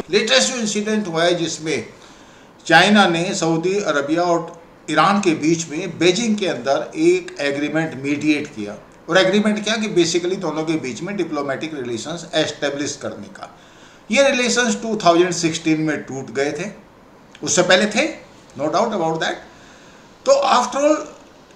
Latest जो incident हुआ है जिसमें चाइना ने सऊदी अरबिया और ईरान के बीच में बीजिंग के अंदर एक एग्रीमेंट मीडिएट किया। और एग्रीमेंट क्या कि बेसिकली दोनों के बीच में डिप्लोमेटिक रिलेशंस एस्टेब्लिश करने का। ये रिलेशंस 2016 में टूट गए थे, उससे पहले थे, नो डाउट अबाउट दैट। तो आफ्टर ऑल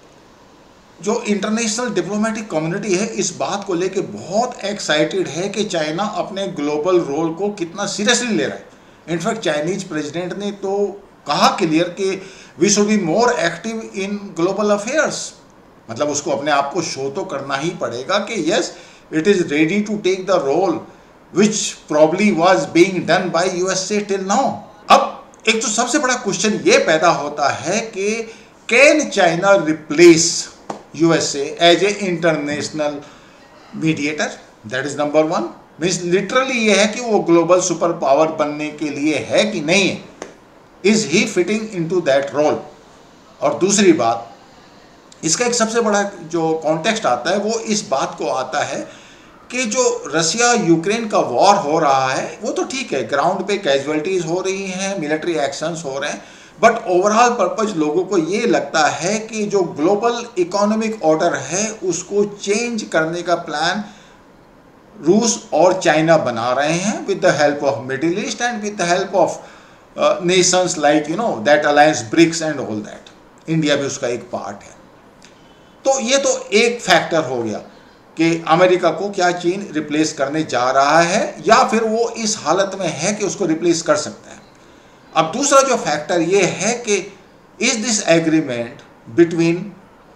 जो इंटरनेशनल डिप्लोमेटिक कम्युनिटी है इस बात को लेके बहुत एक्साइटेड है कि चाइना अपने ग्लोबल रोल को कितना सीरियसली ले रहा है। इनफैक्ट चाइनीज प्रेसिडेंट ने तो कहा क्लियर कि we should be more active in global affairs. मतलब उसको अपने आप को शो तो करना ही पड़ेगा कि yes it is ready to take the role which probably was being done by USA till now. अब एक तो सबसे बड़ा क्वेश्चन ये पैदा होता है कि can China replace USA as a international mediator? That is number one. Means literally ये है कि वो ग्लोबल सुपर पावर बनने के लिए है कि नहीं है, is he fitting into that role. और दूसरी बात, इसका एक सबसे बड़ा जो कॉन्टेक्स्ट आता है वो इस बात को आता है कि जो रसिया यूक्रेन का वॉर हो रहा है वो तो ठीक है, ग्राउंड पे कैजुअलिटीज हो रही हैं, मिलिट्री एक्शंस हो रहे हैं, बट ओवरऑल पर्पज लोगों को ये लगता है कि जो ग्लोबल इकोनॉमिक ऑर्डर है उसको चेंज करने का प्लान रूस और चाइना बना रहे हैं with the help of Middle East and with the help of nations like you know that alliance BRICS and all that. India भी उसका एक पार्ट है। तो ये तो एक फैक्टर हो गया कि अमेरिका को क्या चीन रिप्लेस करने जा रहा है या फिर वो इस हालत में है कि उसको रिप्लेस कर सकता है। अब दूसरा जो फैक्टर ये है कि is this agreement between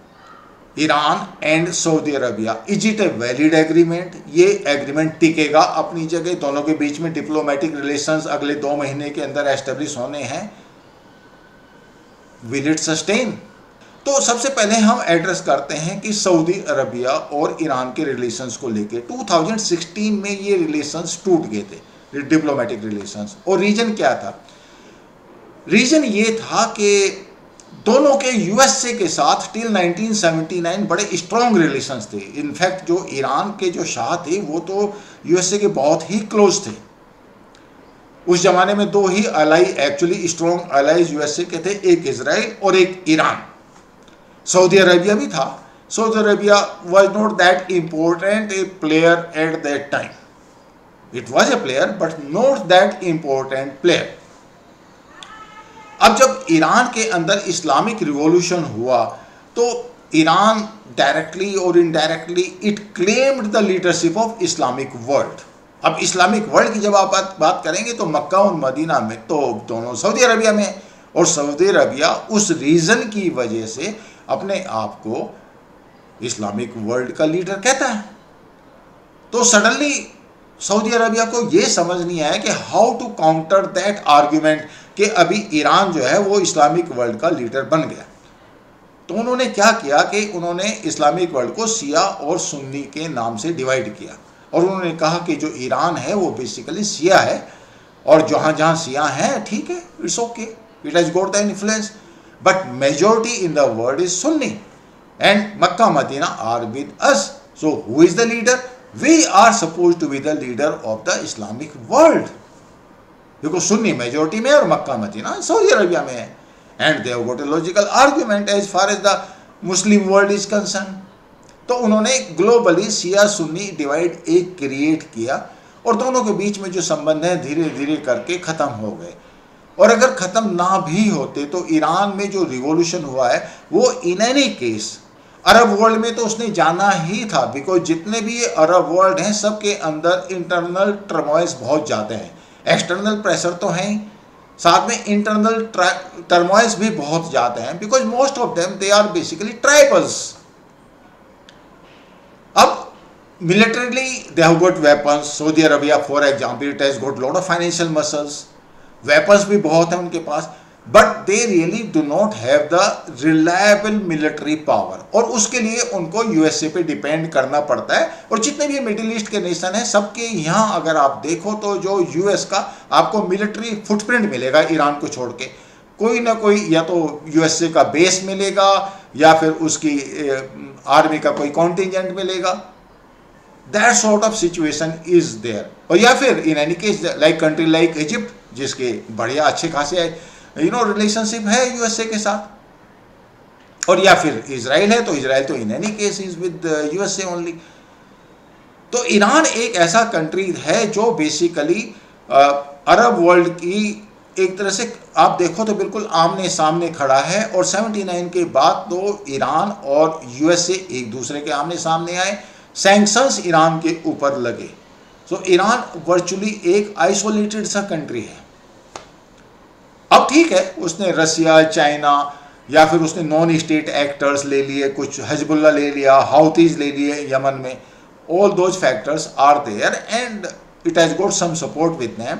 Iran and Saudi Arabia, is it a valid agreement? ये एग्रीमेंट टिकेगा अपनी जगह? दोनों के बीच में डिप्लोमेटिक रिलेशंस अगले 2 महीने के अंदर एस्टेब्लिश होने हैं। Will it sustain? तो सबसे पहले हम एड्रेस करते हैं कि सऊदी अरबिया और ईरान के रिलेशंस को लेके 2016 में ये रिलेशंस टूट गए थे, डिप्लोमेटिक रिलेशंस। और रीजन क्या था? रीजन ये था कि दोनों के यूएसए के साथ टिल 1979 बड़े स्ट्रॉन्ग रिलेशंस थे। इनफैक्ट जो ईरान के जो शाह थे वो तो यूएसए के बहुत ही क्लोज थे। उस जमाने में 2 ही ally actually strong allies USA के थे, एक इजराइल और एक ईरान। सऊदी अरेबिया भी था। Saudi Arabia was not that important a player at that time. It was a player but not that important player. अब जब ईरान के अंदर इस्लामिक रिवॉल्यूशन हुआ तो ईरान डायरेक्टली और indirectly it claimed the leadership of Islamic world. अब Islamic world की जब आप बात करेंगे तो मक्का और मदीना में तो दोनों सऊदी अरबिया में, और सऊदी अरबिया उस रीजन की वजह से अपने आप को इस्लामिक वर्ल्ड का लीडर कहता है। तो सडनली सऊदी अरबिया को यह समझ नहीं आया कि how to counter that argument कि अभी ईरान जो है वो इस्लामिक वर्ल्ड का लीडर बन गया। तो उन्होंने क्या किया कि उन्होंने इस्लामिक वर्ल्ड को शिया और सुन्नी के नाम से डिवाइड किया और उन्होंने कहा कि जो ईरान है वो बेसिकली शिया है और जहाँ जहाँ शिया हैं ठीक है, it's okay, it has got the influence, but majority in the world is Sunni and Mecca Medina are with us. So who is the leader? We are suppose to be the leader of the Islamic world, because Sunni majority में और Mecca Medina Saudi Arabia में है। And they have got a logical argument as far as the Muslim world is concern. तो उन्होंने globally शिया Sunni divide एक create किया और दोनों के बीच में जो संबंध है धीरे धीरे करके ख़त्म हो गए। और अगर ख़त्म ना भी होते तो ईरान में जो रिवॉल्यूशन हुआ है वो in any case Arab world में तो उसने जाना ही था, बिकॉज जितने भी ये अरब वर्ल्ड हैं सबके अंदर इंटरनल टर्मोइल्स बहुत ज़्यादा हैं। एक्सटर्नल प्रेशर तो हैं, साथ में इंटरनल टर्मोइल्स भी बहुत ज़्यादा हैं, because most of them they are basically tribals. अब militarily they have got weapons. Saudi Arabia for example it has got lot of financial muscles, weapons भी बहुत हैं उनके पास, but they really do not have the reliable military power और उसके लिए उनको यूएसए पे डिपेंड करना पड़ता है। और जितने भी मिडिल ईस्ट के नेशन हैं सबके यहाँ अगर आप देखो तो जो यूएस का आपको मिलिट्री फुटप्रिंट मिलेगा ईरान को छोड़ के, कोई ना कोई या तो यूएसए का बेस मिलेगा या फिर उसकी आर्मी का कोई कॉन्टिजेंट मिलेगा। That sort of situation is there. और या फिर in any case like country like Egypt जिसके बढ़िया अच्छे खासे रिलेशनशिप है यूएसए के साथ, और या फिर इजराइल है तो इजराइल तो in any case is with USA only. तो ईरान एक ऐसा कंट्री है जो बेसिकली अरब वर्ल्ड की एक तरह से आप देखो तो बिल्कुल आमने सामने खड़ा है। और 79 के बाद तो ईरान और यूएसए एक दूसरे के आमने सामने आए, सैंक्शंस ईरान के ऊपर लगे। सो ईरान वर्चुअली एक आइसोलेटेड सा कंट्री है। अब ठीक है, उसने रसिया, चाइना या फिर उसने नॉन स्टेट एक्टर्स ले लिए, कुछ हिजबुल्ला ले लिया, हाउतीज ले लिए यमन में, all those factors are there and it has got some support with them.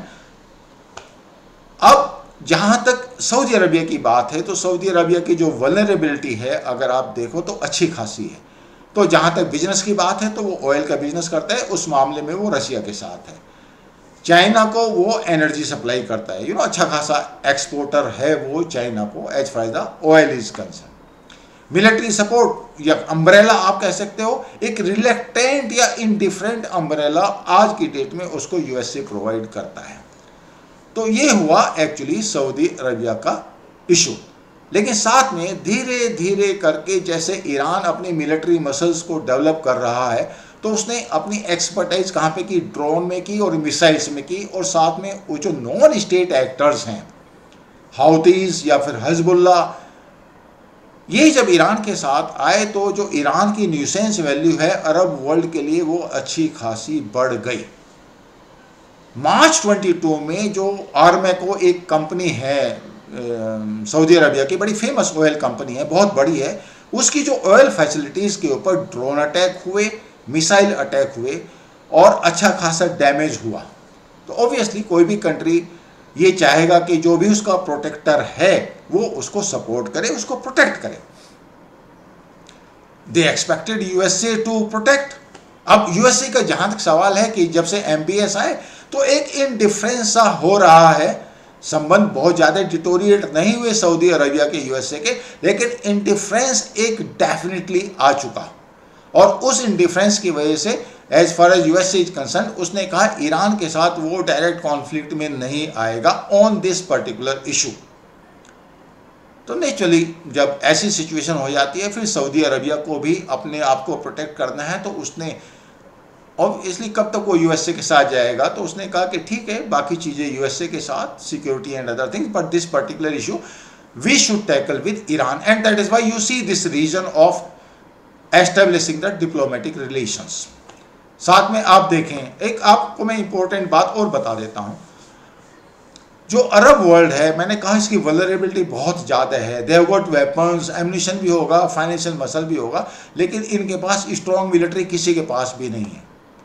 अब जहां तक सऊदी अरबिया की बात है तो सऊदी अरबिया की जो वल्नरेबिलिटी है अगर आप देखो तो अच्छी खासी है। तो जहां तक बिजनेस की बात है तो वो ऑयल का बिजनेस करता है, उस मामले में वो रशिया के साथ है। चाइना को वो एनर्जी सप्लाई करता है, अच्छा खासा एक्सपोर्टर है वो चाइना को as far the oil is concern. Military support या अम्ब्रेला आप कह सकते हो, एक रिलेक्टेंट या इनडिफरेंट अम्ब्रेला आज की डेट में उसको यूएसए प्रोवाइड करता है। तो ये हुआ एक्चुअली सऊदी अरबिया का इशू। लेकिन साथ में धीरे धीरे करके जैसे ईरान अपनी मिलिट्री मसल्स को डेवलप कर रहा है तो उसने अपनी एक्सपर्टाइज कहाँ पे की, ड्रोन में की और मिसाइल्स में की। और साथ में वो जो नॉन स्टेट एक्टर्स हैं, हाउतीज या फिर हिजबुल्ला, ये जब ईरान के साथ आए तो जो ईरान की न्यूसेंस वैल्यू है अरब वर्ल्ड के लिए वो अच्छी खासी बढ़ गई। मार्च 22 में जो आरमेको एक कंपनी है सऊदी अरबिया की, बड़ी फेमस ऑयल कंपनी है, बहुत बड़ी है, उसकी जो ऑयल फैसिलिटीज़ के ऊपर ड्रोन अटैक हुए, मिसाइल अटैक हुए और अच्छा खासा डैमेज हुआ। तो ऑब्वियसली कोई भी कंट्री ये चाहेगा कि जो भी उसका प्रोटेक्टर है वो उसको सपोर्ट करे, उसको प्रोटेक्ट करे। They expected USA to protect. अब यूएसए का जहां तक सवाल है कि जब से एमपीएस आए तो एक इनडिफरेंस सा हो रहा है, संबंध बहुत ज़्यादा डिटोरिएट नहीं हुए सऊदी अरबिया के यूएसए के, लेकिन इनडिफरेंस एक डेफिनेटली आ चुका। और उस इनडिफरेंस की वजह से as far as USA is concern उसने कहा ईरान के साथ वो डायरेक्ट कॉन्फ्लिक्ट में नहीं आएगा ऑन दिस पर्टिकुलर इशू। तो नेचुरली जब ऐसी सिचुएशन हो जाती है फिर सऊदी अरबिया को भी अपने आप को प्रोटेक्ट करना है, तो उसने ऑब्वियसली कब तक वो यूएसए के साथ जाएगा, तो उसने कहा कि ठीक है बाकी चीज़ें यूएसए के साथ, security and other things, but this particular issue we should tackle with Iran and that is why you see this reason of establishing the diplomatic relations. साथ में आप देखें, एक आपको मैं इंपॉर्टेंट बात और बता देता हूं, जो अरब वर्ल्ड है मैंने कहा इसकी वल्नरेबिलिटी बहुत ज़्यादा है। They have got weapons, ammunition भी होगा, फाइनेंशियल मसल भी होगा, लेकिन इनके पास स्ट्रॉन्ग मिलिट्री किसी के पास भी नहीं है।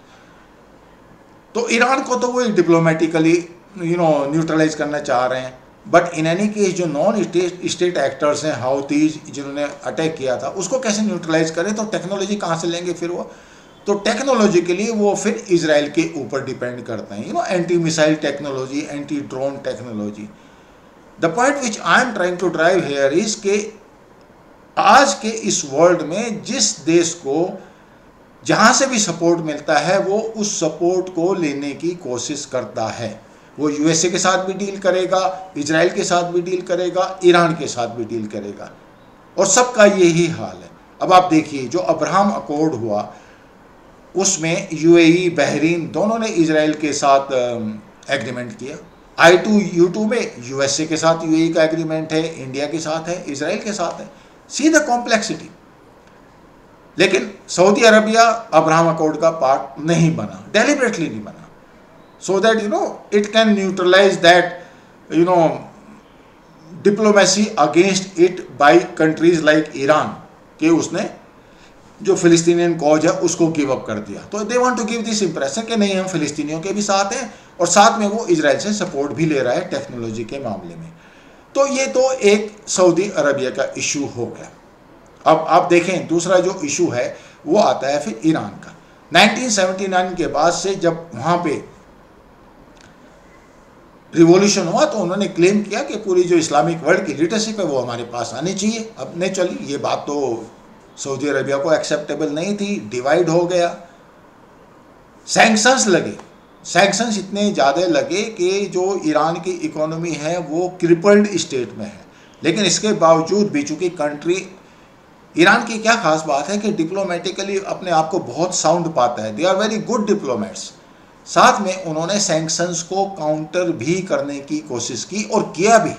तो ईरान को तो वो डिप्लोमेटिकली न्यूट्रलाइज करना चाह रहे हैं, बट इन एनी केस जो नॉन स्टेट एक्टर्स हैं, हाउतीज जिन्होंने अटैक किया था, उसको कैसे न्यूट्रलाइज करें, तो टेक्नोलॉजी कहाँ से लेंगे फिर वो, तो टेक्नोलॉजी के लिए वो फिर इजराइल के ऊपर डिपेंड करते हैं, anti missile technology, anti drone technology. The point which I am trying to drive here is के आज के इस वर्ल्ड में जिस देश को जहाँ से भी सपोर्ट मिलता है वो उस सपोर्ट को लेने की कोशिश करता है। वो यूएसए के साथ भी डील करेगा, इजराइल के साथ भी डील करेगा, ईरान के साथ भी डील करेगा, और सबका यही हाल है। अब आप देखिए जो अब्राहम अकॉर्ड हुआ उसमें यूएई, बहरीन दोनों ने इजराइल के साथ एग्रीमेंट किया। I2U2 में यूएसए के साथ यूएई का एग्रीमेंट है, इंडिया के साथ है, इजराइल के साथ है। See the complexity. लेकिन सऊदी अरबिया अब्राहम अकॉर्ड का पार्ट नहीं बना, डेलिबरेटली नहीं बना, so that it can neutralise that diplomacy against it by countries like Iran, कि उसने जो फिलिस्तीनियन कॉज है उसको गिव अप कर दिया। तो they want to give this impression कि नहीं हम फिलिस्तीनियों के भी साथ हैं, और साथ में वो इजराइल से सपोर्ट भी ले रहा है टेक्नोलॉजी के मामले में। तो ये तो एक सऊदी अरबिया का इशू हो गया। अब आप देखें दूसरा जो इशू है वो आता है फिर ईरान का। 1979 के बाद से जब वहाँ पे रिवॉल्यूशन हुआ तो उन्होंने क्लेम किया कि पूरी जो इस्लामिक वर्ल्ड की लीडरशिप है वो हमारे पास आनी चाहिए। अब नहीं चली, ये बात तो सऊदी अरबिया को एक्सेप्टेबल नहीं थी, डिवाइड हो गया। सैंक्शंस लगे, सैंक्शंस इतने ज़्यादा लगे कि जो ईरान की इकोनॉमी है वो क्रिपल्ड स्टेट में है। लेकिन इसके बावजूद भी चूँकि कंट्री, ईरान की क्या खास बात है कि डिप्लोमेटिकली अपने आप को बहुत साउंड पाता है, they are very good diplomats. साथ में उन्होंने सैंक्शंस को काउंटर भी करने की कोशिश की और किया भी।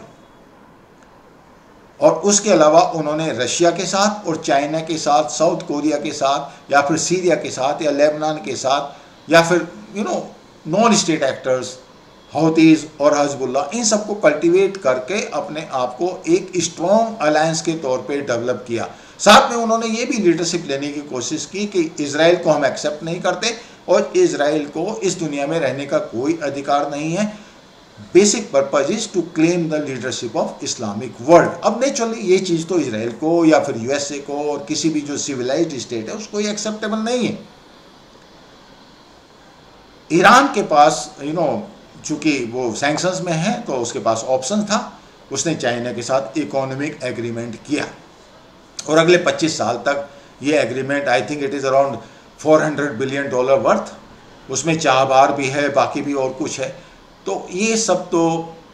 और उसके अलावा उन्होंने रशिया के साथ और चाइना के साथ, साउथ कोरिया के साथ, या फिर सीरिया के साथ, या लेबनान के साथ, या फिर नॉन स्टेट एक्टर्स हौतीज़ और हजबुल्ला, इन सबको कल्टीवेट करके अपने आप को एक स्ट्रॉन्ग अलायंस के तौर पे डेवलप किया। साथ में उन्होंने ये भी लीडरशिप लेने की कोशिश की कि इजराइल को हम एक्सेप्ट नहीं करते और इजराइल को इस दुनिया में रहने का कोई अधिकार नहीं है। Basic purpose is to claim the leadership of Islamic world. अब नेचुरली ये चीज़ तो इजराइल को या फिर यूएसए को और किसी भी जो सिविलाइज्ड स्टेट है उसको ये एक्सेप्टेबल नहीं है। ईरान के पास चूंकि वो सैंक्शंस में है तो उसके पास ऑप्शन था, उसने चाइना के साथ इकोनॉमिक एग्रीमेंट किया और अगले 25 साल तक ये agreement, I think it is around $400 billion worth, उसमें चाबहार भी है, बाकी भी और कुछ है। तो ये सब तो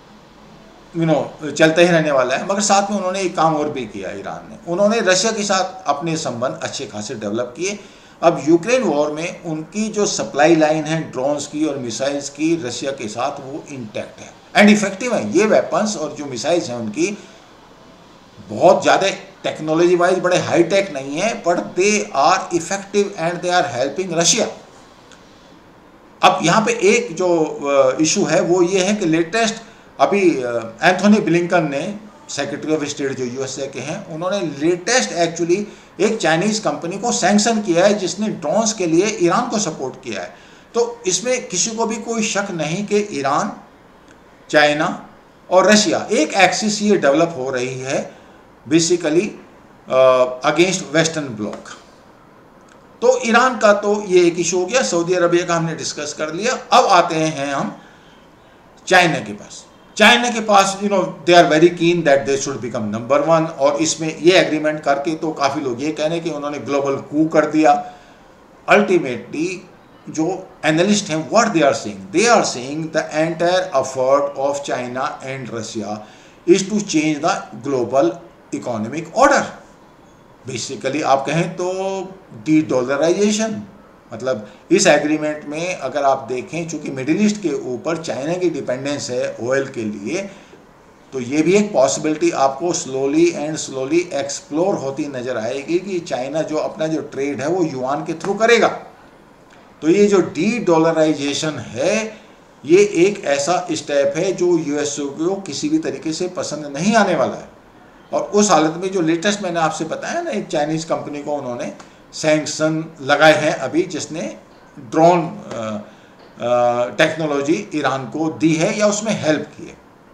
चलता ही रहने वाला है। मगर साथ में उन्होंने एक काम और भी किया ईरान ने, उन्होंने रशिया के साथ अपने संबंध अच्छे खासे डेवलप किए। अब यूक्रेन वॉर में उनकी जो सप्लाई लाइन है ड्रोन्स की और मिसाइल्स की रशिया के साथ, वो इंटैक्ट है एंड इफेक्टिव है। ये वेपन्स और जो मिसाइल्स हैं उनकी बहुत ज़्यादा टेक्नोलॉजी वाइज बड़े हाई टेक नहीं है, but they are effective and they are helping Russia. अब यहाँ पे एक जो इशू है वो ये है कि लेटेस्ट अभी एंथोनी ब्लिंकन ने, सेक्रेटरी ऑफ स्टेट जो यूएसए के हैं, उन्होंने लेटेस्ट एक्चुअली एक चाइनीज़ कंपनी को सैंक्शन किया है जिसने ड्रोन्स के लिए ईरान को सपोर्ट किया है। तो इसमें किसी को भी कोई शक नहीं कि ईरान, चाइना और रशिया एक एक्सिस ये डेवलप हो रही है बेसिकली अगेंस्ट वेस्टर्न ब्लॉक। तो ईरान का तो ये एक इशू हो गया, सऊदी अरबिया का हमने डिस्कस कर लिया। अब आते हैं हम चाइना के पास। चाइना के पास they are very keen that they should become number 1, और इसमें ये एग्रीमेंट करके तो काफ़ी लोग ये कह रहे हैं कि उन्होंने ग्लोबल कू कर दिया। अल्टीमेटली जो एनालिस्ट हैं what they are saying the entire effort of China and Russia is to change the global economic order. Basically आप कहें तो डी-डॉलराइजेशन, मतलब इस एग्रीमेंट में अगर आप देखें, चूंकि मिडिल ईस्ट के ऊपर चाइना की डिपेंडेंस है ऑयल के लिए, तो ये भी एक पॉसिबिलिटी आपको स्लोली एक्सप्लोर होती नज़र आएगी कि चाइना जो अपना जो ट्रेड है वो युआन के थ्रू करेगा। तो ये जो डी-डॉलराइजेशन है ये एक ऐसा स्टेप है जो यूएसए को किसी भी तरीके से पसंद नहीं आने वाला है। और उस हालत में जो लेटेस्ट मैंने आपसे बताया ना, एक चाइनीज़ कंपनी को उन्होंने सैंक्शन लगाए हैं अभी, जिसने ड्रोन टेक्नोलॉजी ईरान को दी है या उसमें हेल्प की है।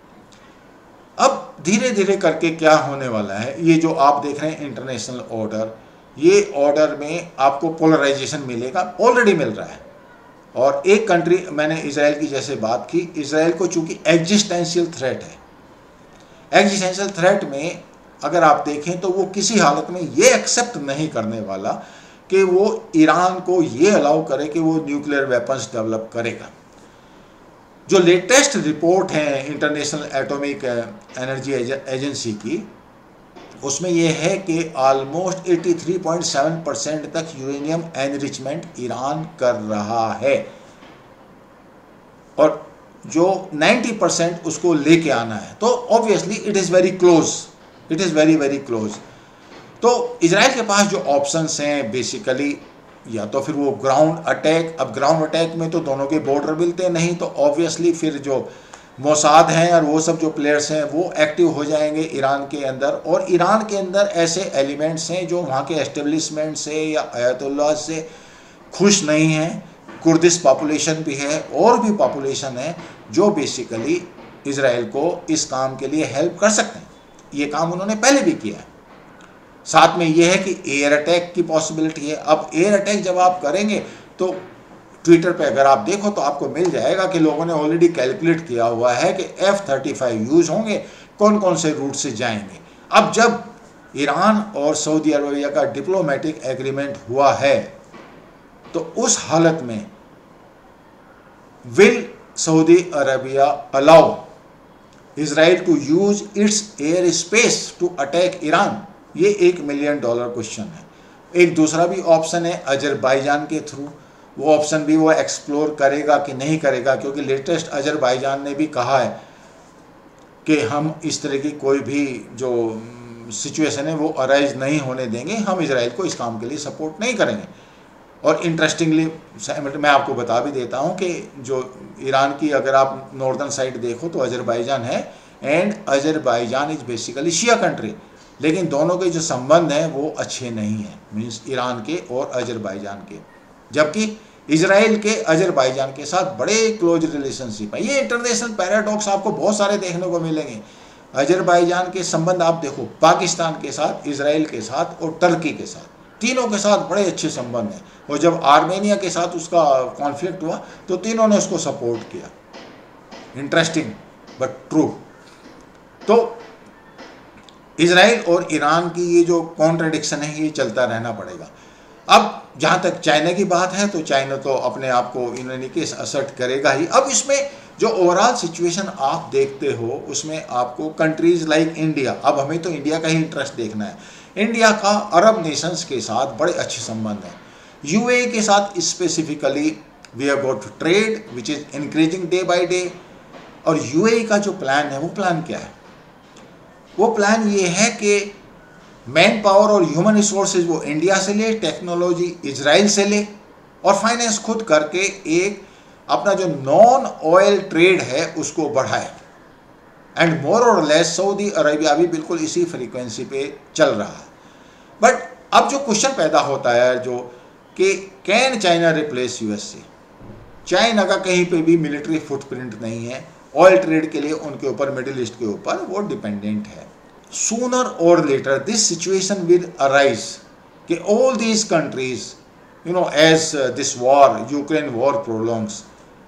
अब धीरे धीरे करके क्या होने वाला है, ये जो आप देख रहे हैं इंटरनेशनल ऑर्डर, ये ऑर्डर में आपको पोलराइजेशन मिलेगा, ऑलरेडी मिल रहा है। और एक कंट्री, मैंने इजराइल की जैसे बात की, इजराइल को चूंकि एग्जिस्टेंशियल थ्रेट है, एग्जिस्टेंशियल थ्रेट में अगर आप देखें तो वो किसी हालत में ये एक्सेप्ट नहीं करने वाला कि वो ईरान को ये अलाउ करे कि वो न्यूक्लियर वेपन्स डेवलप करेगा। जो लेटेस्ट रिपोर्ट है इंटरनेशनल एटॉमिक एनर्जी एजेंसी की, उसमें ये है कि ऑलमोस्ट 83.7% तक यूरेनियम एनरिचमेंट ईरान कर रहा है और जो 90% उसको लेके आना है। तो obviously it is very close, it is very very close. तो इजराइल के पास जो ऑप्शंस हैं बेसिकली, या तो फिर वो ग्राउंड अटैक, अब ग्राउंड अटैक में तो दोनों के बॉर्डर मिलते नहीं, तो ऑब्वियसली फिर जो मोसाद हैं और वो सब जो प्लेयर्स हैं वो एक्टिव हो जाएंगे ईरान के अंदर। और ईरान के अंदर ऐसे एलिमेंट्स हैं जो वहाँ के एस्टेब्लिशमेंट से या अयतुल्लाह से खुश नहीं हैं। कुर्दिश पॉपुलेशन भी है और भी पॉपुलेशन है जो बेसिकली इजराइल को इस काम के लिए हेल्प कर सकते हैं। ये काम उन्होंने पहले भी किया है। साथ में ये है कि एयर अटैक की पॉसिबिलिटी है। अब एयर अटैक जब आप करेंगे तो ट्विटर पे अगर आप देखो तो आपको मिल जाएगा कि लोगों ने ऑलरेडी कैलकुलेट किया हुआ है कि F-35 यूज़ होंगे, कौन कौन से रूट से जाएंगे। अब जब ईरान और सऊदी अरबिया का डिप्लोमेटिक एग्रीमेंट हुआ है तो उस हालत में will Saudi Arabia allow Israel to use its air space to attack Iran? ये $1 मिलियन क्वेश्चन है। एक दूसरा भी ऑप्शन है अजरबैजान के थ्रू, वो ऑप्शन भी वो एक्सप्लोर करेगा कि नहीं करेगा, क्योंकि लेटेस्ट अजरबैजान ने भी कहा है कि हम इस तरह की कोई भी जो सिचुएशन है वो अराइज नहीं होने देंगे, हम इजराइल को इस काम के लिए सपोर्ट नहीं करेंगे। और इंटरेस्टिंगली मैं आपको बता भी देता हूं कि जो ईरान की अगर आप नॉर्दर्न साइड देखो तो अजरबैजान है, and Azerbaijan is basically Shia country, लेकिन दोनों के जो संबंध हैं वो अच्छे नहीं हैं, मीन्स ईरान के और अजरबैजान के, जबकि इजराइल के अजरबैजान के साथ बड़े क्लोज रिलेशनशिप है। ये इंटरनेशनल पैराडॉक्स आपको बहुत सारे देखने को मिलेंगे। अजरबैजान के संबंध आप देखो पाकिस्तान के साथ, इजराइल के साथ और टर्की के साथ, तीनों के साथ बड़े अच्छे संबंध हैं। और जब आर्मेनिया के साथ उसका कॉन्फ्लिक्ट हुआ तो तीनों ने उसको सपोर्ट किया। Interesting but true. तो इजराइल और ईरान की ये जो कॉन्ट्रडिक्शन है ये चलता रहना पड़ेगा। अब जहाँ तक चाइना की बात है तो चाइना तो अपने आप को इन केस असर्ट करेगा ही। अब इसमें जो ओवरऑल सिचुएशन आप देखते हो उसमें आपको कंट्रीज लाइक इंडिया, अब हमें तो इंडिया का ही इंटरेस्ट देखना है। इंडिया का अरब नेशंस के साथ बड़े अच्छे संबंध हैं। यूएई के साथ specifically we have got trade which is increasing day by day. और यूएई का जो प्लान है वो प्लान क्या है? वो प्लान ये है कि मैन पावर और ह्यूमन रिसोर्सेज वो इंडिया से ले, टेक्नोलॉजी इजराइल से ले, और फाइनेंस खुद करके एक अपना जो नॉन ऑयल ट्रेड है उसको बढ़ाए। एंड मोर और लेस सऊदी अरेबिया भी बिल्कुल इसी फ्रीक्वेंसी पे चल रहा है। बट अब जो क्वेश्चन पैदा होता है जो कि can China replace USA? China का कहीं पे भी मिलिट्री फुटप्रिंट नहीं है। ऑयल ट्रेड के लिए उनके ऊपर, मिडिल ईस्ट के ऊपर वो डिपेंडेंट है। सूनर और later this situation will arise कि all these countries as this war, Ukraine war prolongs,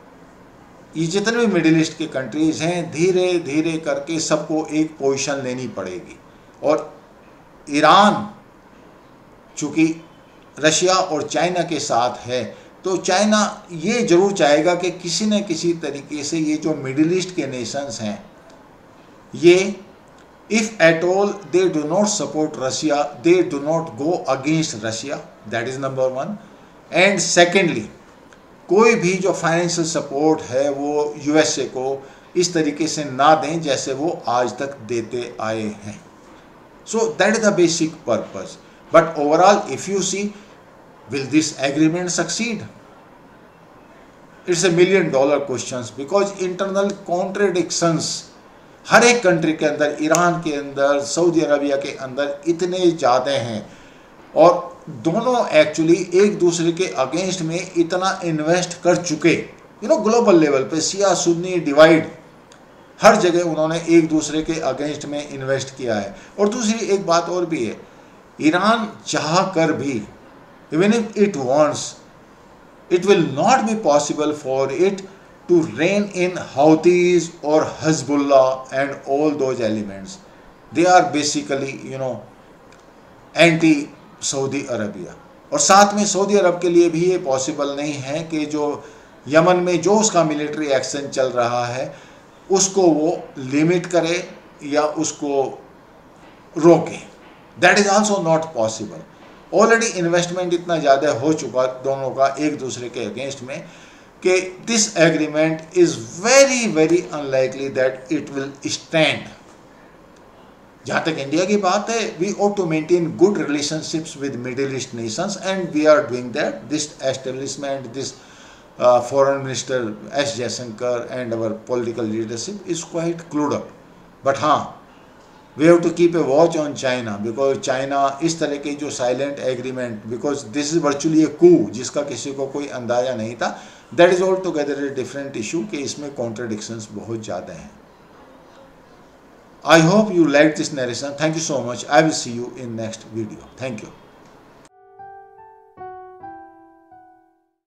ये जितने भी मिडिल ईस्ट के कंट्रीज हैं धीरे धीरे करके सबको एक पोजीशन लेनी पड़ेगी। और ईरान चूँकि रशिया और चाइना के साथ है तो चाइना ये जरूर चाहेगा कि किसी न किसी तरीके से ये जो मिडिल ईस्ट के नेशंस हैं ये if at all they do not support Russia, they do not go against Russia, that is number one. And secondly कोई भी जो फाइनेंशियल सपोर्ट है वो यूएसए को इस तरीके से ना दें जैसे वो आज तक देते आए हैं। So that is the basic purpose. But overall if you see, will this agreement succeed? It's $1 million question, because internal contradictions हर एक कंट्री के अंदर, ईरान के अंदर, सऊदी अरबिया के अंदर इतने ज़्यादा हैं, और दोनों एक्चुअली एक दूसरे के अगेंस्ट में इतना इन्वेस्ट कर चुके, ग्लोबल लेवल पे शिया सुन्नी डिवाइड हर जगह उन्होंने एक दूसरे के अगेंस्ट में इन्वेस्ट किया है। और दूसरी एक बात और भी है, ईरान चाह कर भी, even if it wants, it will not be possible for it to rein in Houthis or Hezbollah and all those elements. They are basically, anti Saudi Arabia. और साथ में सऊदी अरब के लिए भी ये पॉसिबल नहीं है कि जो यमन में जो उसका मिलिट्री एक्शन चल रहा है उसको वो लिमिट करे या उसको रोके। That is also not possible. Already investment इतना ज़्यादा हो चुका दोनों का एक दूसरे के अगेंस्ट में कि this agreement is very very unlikely that it will stand. जहाँ तक इंडिया की बात है, we ought to maintain good relationships with Middle East nations and we are doing that. This establishment, this foreign minister S. Jaishankar and our political leadership is quite clued up. But हाँ, we have to keep a watch on China because China इस तरह के जो silent agreement, because this is virtually a coup जिसका किसी को कोई अंदाजा नहीं था, that is altogether a different issue कि इसमें contradictions बहुत ज़्यादा हैं। I hope you liked this narration. Thank you so much. I will see you in next video. Thank you.